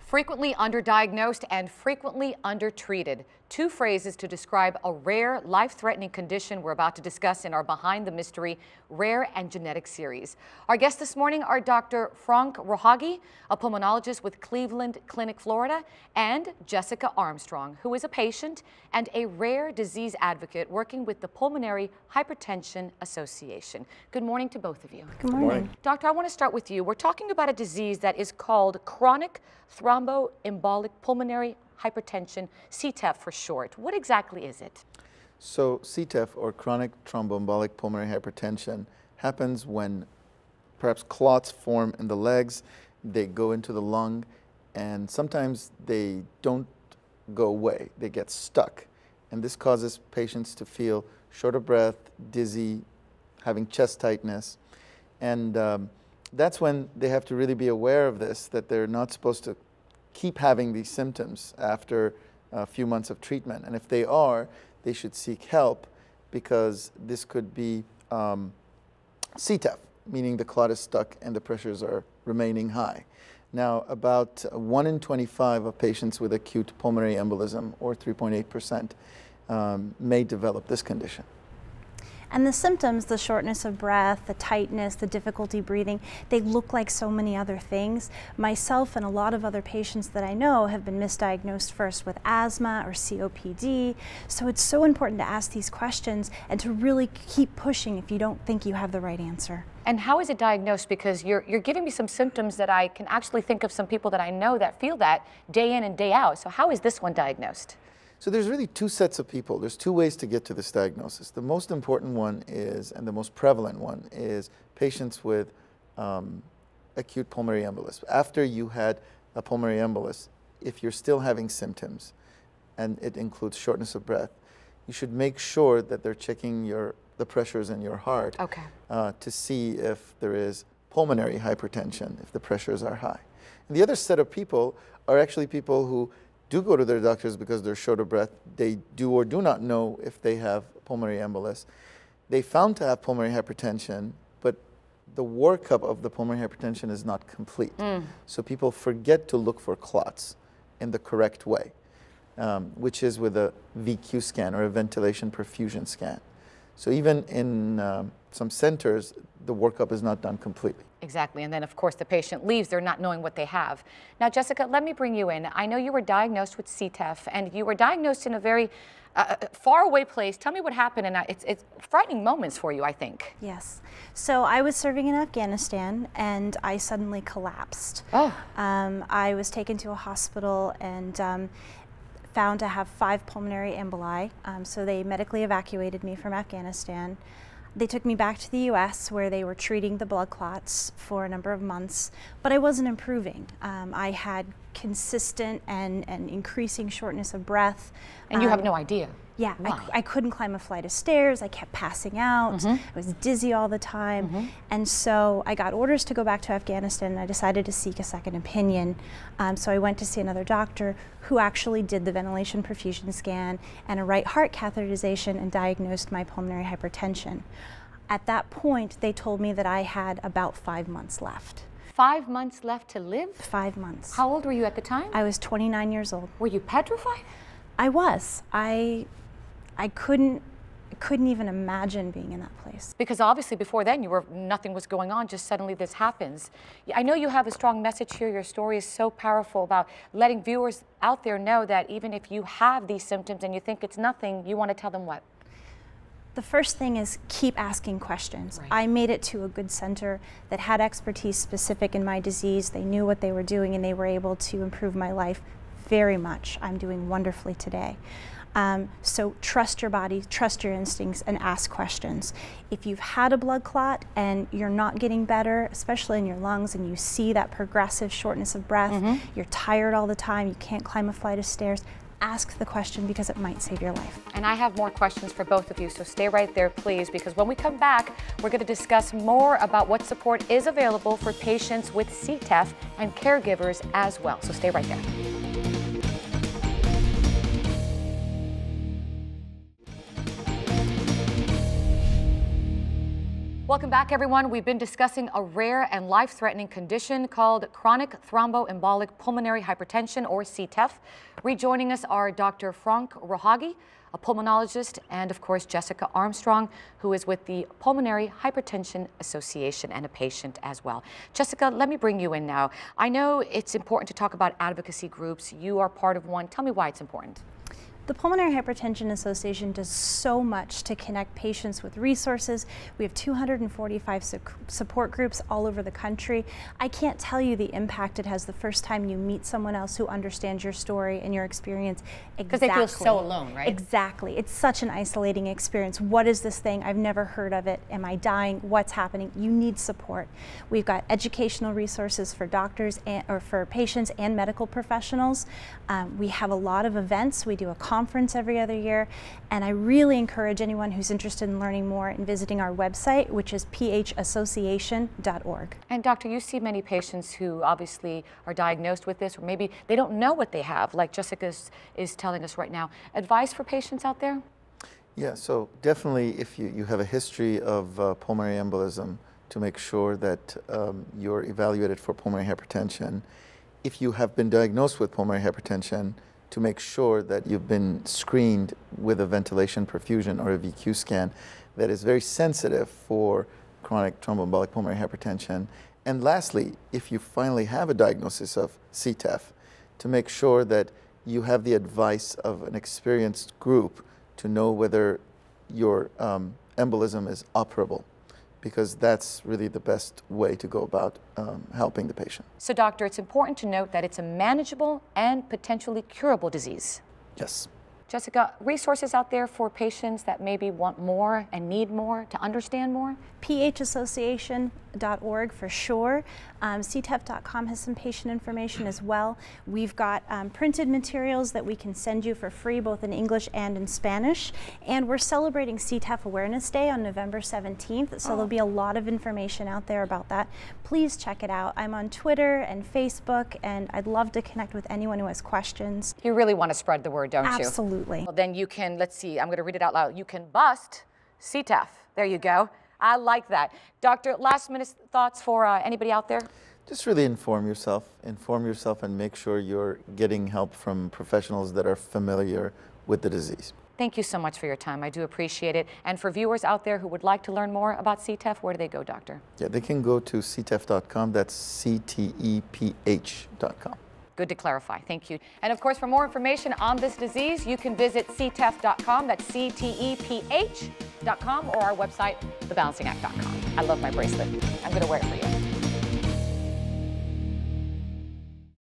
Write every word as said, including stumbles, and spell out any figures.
Frequently underdiagnosed and frequently undertreated. Two phrases to describe a rare, life-threatening condition we're about to discuss in our Behind the Mystery Rare and Genetic series. Our guests this morning are Doctor Frank Rohagi, a pulmonologist with Cleveland Clinic, Florida, and Jessica Armstrong, who is a patient and a rare disease advocate working with the Pulmonary Hypertension Association. Good morning to both of you. Good morning. Good morning. Doctor, I want to start with you. We're talking about a disease that is called chronic Thromboembolic Pulmonary Hypertension, C T E P H for short. What exactly is it? So C T E P H, or chronic thromboembolic pulmonary hypertension, happens when perhaps clots form in the legs, they go into the lung, and sometimes they don't go away, they get stuck. And this causes patients to feel short of breath, dizzy, having chest tightness. And um, that's when they have to really be aware of this, that they're not supposed to keep having these symptoms after a few months of treatment. And if they are, they should seek help, because this could be um, C T E P H, meaning the clot is stuck and the pressures are remaining high. Now, about one in twenty-five of patients with acute pulmonary embolism, or three point eight percent, um, may develop this condition. And the symptoms, the shortness of breath, the tightness, the difficulty breathing, they look like so many other things. Myself and a lot of other patients that I know have been misdiagnosed first with asthma or C O P D. So it's so important to ask these questions and to really keep pushing if you don't think you have the right answer. And how is it diagnosed? Because you're, you're giving me some symptoms that I can actually think of some people that I know that feel that day in and day out. So how is this one diagnosed? So there's really two sets of people. There's two ways to get to this diagnosis. The most important one is, and the most prevalent one, is patients with um, acute pulmonary embolism. After you had a pulmonary embolus, if you're still having symptoms, and it includes shortness of breath, you should make sure that they're checking your, the pressures in your heart, okay. uh, to see if there is pulmonary hypertension, if the pressures are high. And the other set of people are actually people who do go to their doctors because they're short of breath. They do or do not know if they have pulmonary embolus. They found to have pulmonary hypertension, but the workup of the pulmonary hypertension is not complete. Mm. So people forget to look for clots in the correct way, um, which is with a V Q scan, or a ventilation perfusion scan. So even in um, some centers, the workup is not done completely. Exactly, and then of course the patient leaves, they're not knowing what they have. Now Jessica, let me bring you in. I know you were diagnosed with C T E P H, and you were diagnosed in a very uh, far away place. Tell me what happened, and it's, it's frightening moments for you, I think. Yes, so I was serving in Afghanistan and I suddenly collapsed. Oh. Um, I was taken to a hospital and um, found to have five pulmonary emboli, um, so they medically evacuated me from Afghanistan. They took me back to the U S where they were treating the blood clots for a number of months, but I wasn't improving. Um, I had consistent and, and increasing shortness of breath. And you um, have no idea? Yeah, I, I couldn't climb a flight of stairs. I kept passing out. Mm-hmm. I was dizzy all the time. Mm-hmm. And so I got orders to go back to Afghanistan, and I decided to seek a second opinion. Um, so I went to see another doctor who actually did the ventilation perfusion scan and a right heart catheterization and diagnosed my pulmonary hypertension. At that point, they told me that I had about five months left. Five months left to live? Five months. How old were you at the time? I was twenty-nine years old. Were you petrified? I was. I, I couldn't, couldn't even imagine being in that place. Because obviously before then you were, nothing was going on, just suddenly this happens. I know you have a strong message here. Your story is so powerful about letting viewers out there know that even if you have these symptoms and you think it's nothing, you want to tell them what? The first thing is keep asking questions. Right. I made it to a good center that had expertise specific in my disease. They knew what they were doing and they were able to improve my life very much. I'm doing wonderfully today. Um, so trust your body, trust your instincts, and ask questions. If you've had a blood clot and you're not getting better, especially in your lungs, and you see that progressive shortness of breath, mm-hmm. you're tired all the time, you can't climb a flight of stairs, ask the question because it might save your life. And I have more questions for both of you, so stay right there, please, because when we come back, we're going to discuss more about what support is available for patients with C T E P H and caregivers as well. So stay right there. Welcome back, everyone. We've been discussing a rare and life-threatening condition called chronic thromboembolic pulmonary hypertension, or C T E P H. Rejoining us are Doctor Frank Rohagi, a pulmonologist, and of course Jessica Armstrong, who is with the Pulmonary Hypertension Association and a patient as well. Jessica, let me bring you in now. I know it's important to talk about advocacy groups. You are part of one. Tell me why it's important. The Pulmonary Hypertension Association does so much to connect patients with resources. We have two hundred forty-five su support groups all over the country. I can't tell you the impact it has the first time you meet someone else who understands your story and your experience exactly. Because they feel so alone, right? Exactly. It's such an isolating experience. What is this thing? I've never heard of it. Am I dying? What's happening? You need support. We've got educational resources for doctors and, or for patients and medical professionals. Um, we have a lot of events. We do a conference conference every other year, and I really encourage anyone who's interested in learning more in visiting our website, which is p h association dot org. And doctor, you see many patients who obviously are diagnosed with this, or maybe they don't know what they have, like Jessica is, is telling us right now. Advice for patients out there? Yeah, so definitely if you, you have a history of uh, pulmonary embolism, to make sure that um, you're evaluated for pulmonary hypertension. If you have been diagnosed with pulmonary hypertension, to make sure that you've been screened with a ventilation perfusion or a V Q scan that is very sensitive for chronic thromboembolic pulmonary hypertension. And lastly, if you finally have a diagnosis of C T E P H, to make sure that you have the advice of an experienced group to know whether your um, embolism is operable, because that's really the best way to go about um, helping the patient. So doctor, it's important to note that it's a manageable and potentially curable disease. Yes. Jessica, resources out there for patients that maybe want more and need more to understand more? p h association dot org for sure. Um, c t e p h dot com has some patient information as well. We've got um, printed materials that we can send you for free, both in English and in Spanish. And we're celebrating C T E P H Awareness Day on November seventeenth, so oh. there'll be a lot of information out there about that. Please check it out. I'm on Twitter and Facebook, and I'd love to connect with anyone who has questions. You really want to spread the word, don't you? Absolutely. Well, then you can, let's see, I'm going to read it out loud. You can bust C T E P H. There you go. I like that. Doctor, last minute thoughts for uh, anybody out there? Just really inform yourself. Inform yourself and make sure you're getting help from professionals that are familiar with the disease. Thank you so much for your time. I do appreciate it. And for viewers out there who would like to learn more about C T E P H, where do they go, doctor? Yeah, they can go to c t e p h dot com. That's C T E P H dot com. Good to clarify. Thank you. And of course, for more information on this disease, you can visit c t e p h dot com. That's C T E P H dot com, or our website, the balancing act dot com. I love my bracelet. I'm going to wear it for you.